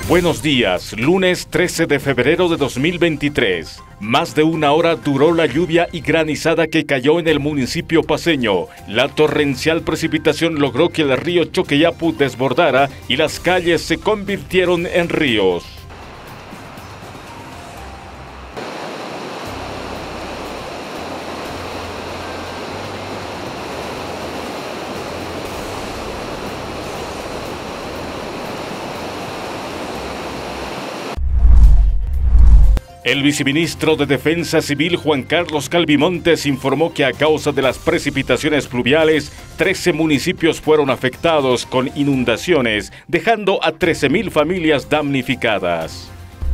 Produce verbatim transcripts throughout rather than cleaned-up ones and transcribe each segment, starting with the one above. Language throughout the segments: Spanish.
Buenos días, lunes trece de febrero de dos mil veintitrés. Más de una hora duró la lluvia y granizada que cayó en el municipio paceño. La torrencial precipitación logró que el río Choqueyapu desbordara y las calles se convirtieron en ríos. El viceministro de Defensa Civil Juan Carlos Calvimontes informó que a causa de las precipitaciones pluviales, trece municipios fueron afectados con inundaciones, dejando a trece mil familias damnificadas.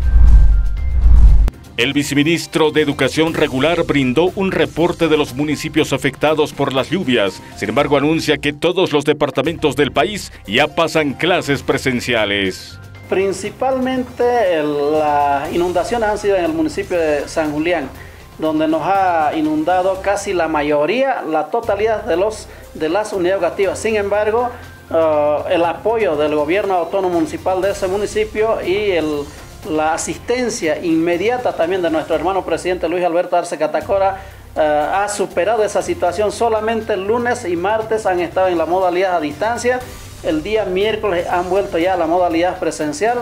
El viceministro de Educación Regular brindó un reporte de los municipios afectados por las lluvias. Sin embargo, anuncia que todos los departamentos del país ya pasan clases presenciales. Principalmente las inundaciones han sido en el municipio de San Julián, donde nos ha inundado casi la mayoría, la totalidad de, los, de las unidades educativas. Sin embargo, uh, el apoyo del gobierno autónomo municipal de ese municipio y el, la asistencia inmediata también de nuestro hermano presidente Luis Alberto Arce Catacora uh, ha superado esa situación. Solamente el lunes y martes han estado en la modalidad a distancia. El día miércoles han vuelto ya a la modalidad presencial.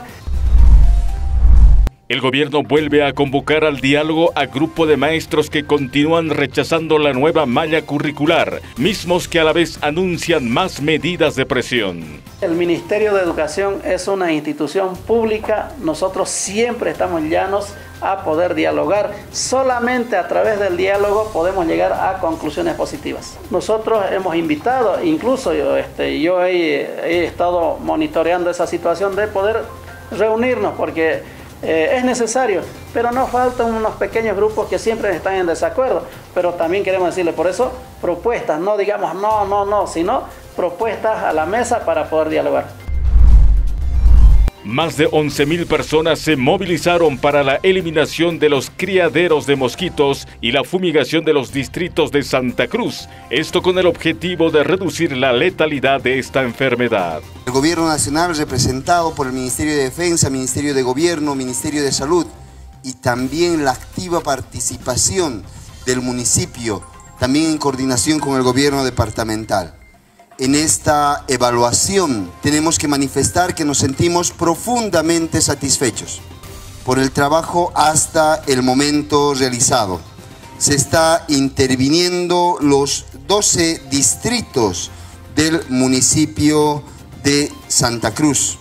El gobierno vuelve a convocar al diálogo a grupo de maestros que continúan rechazando la nueva malla curricular, mismos que a la vez anuncian más medidas de presión. El Ministerio de Educación es una institución pública, nosotros siempre estamos llanos a poder dialogar. Solamente a través del diálogo podemos llegar a conclusiones positivas. Nosotros hemos invitado, incluso yo, este, yo he, he estado monitoreando esa situación de poder reunirnos porque eh, es necesario, pero nos faltan unos pequeños grupos que siempre están en desacuerdo. Pero también queremos decirle, por eso, propuestas, no digamos no, no, no, sino propuestas a la mesa para poder dialogar. Más de once mil personas se movilizaron para la eliminación de los criaderos de mosquitos y la fumigación de los distritos de Santa Cruz. Esto con el objetivo de reducir la letalidad de esta enfermedad. El Gobierno Nacional, representado por el Ministerio de Defensa, Ministerio de Gobierno, Ministerio de Salud y también la activa participación del municipio, también en coordinación con el Gobierno departamental. En esta evaluación tenemos que manifestar que nos sentimos profundamente satisfechos por el trabajo hasta el momento realizado. Se está interviniendo los doce distritos del municipio de Santa Cruz.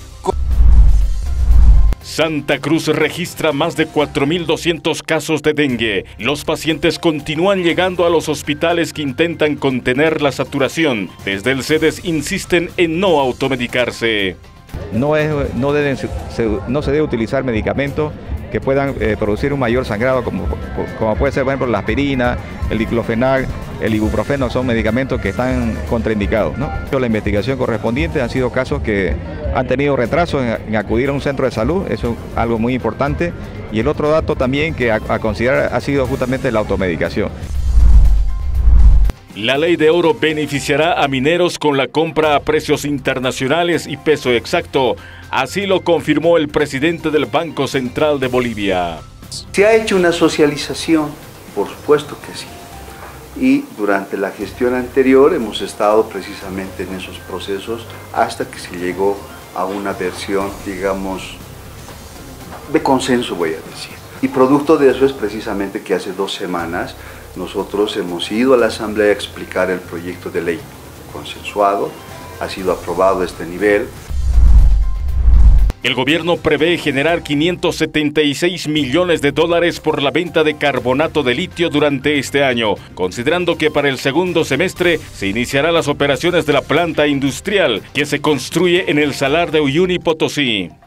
Santa Cruz registra más de cuatro mil doscientos casos de dengue. Los pacientes continúan llegando a los hospitales que intentan contener la saturación. Desde el CEDES insisten en no automedicarse. No, es, no, deben, se, no se debe utilizar medicamentos que puedan eh, producir un mayor sangrado, como, como puede ser, por ejemplo, la aspirina, el diclofenac, el ibuprofeno, son medicamentos que están contraindicados, ¿no? La investigación correspondiente han sido casos que han tenido retrasos en, en acudir a un centro de salud, eso es algo muy importante. Y el otro dato también que a, a considerar ha sido justamente la automedicación. La ley de oro beneficiará a mineros con la compra a precios internacionales y peso exacto. Así lo confirmó el presidente del Banco Central de Bolivia. ¿Se ha hecho una socialización? Por supuesto que sí. Y durante la gestión anterior hemos estado precisamente en esos procesos hasta que se llegó a una versión, digamos, de consenso, voy a decir. Y producto de eso es precisamente que hace dos semanas nosotros hemos ido a la Asamblea a explicar el proyecto de ley consensuado, ha sido aprobado a este nivel. El gobierno prevé generar quinientos setenta y seis millones de dólares por la venta de carbonato de litio durante este año, considerando que para el segundo semestre se iniciarán las operaciones de la planta industrial que se construye en el Salar de Uyuni, Potosí.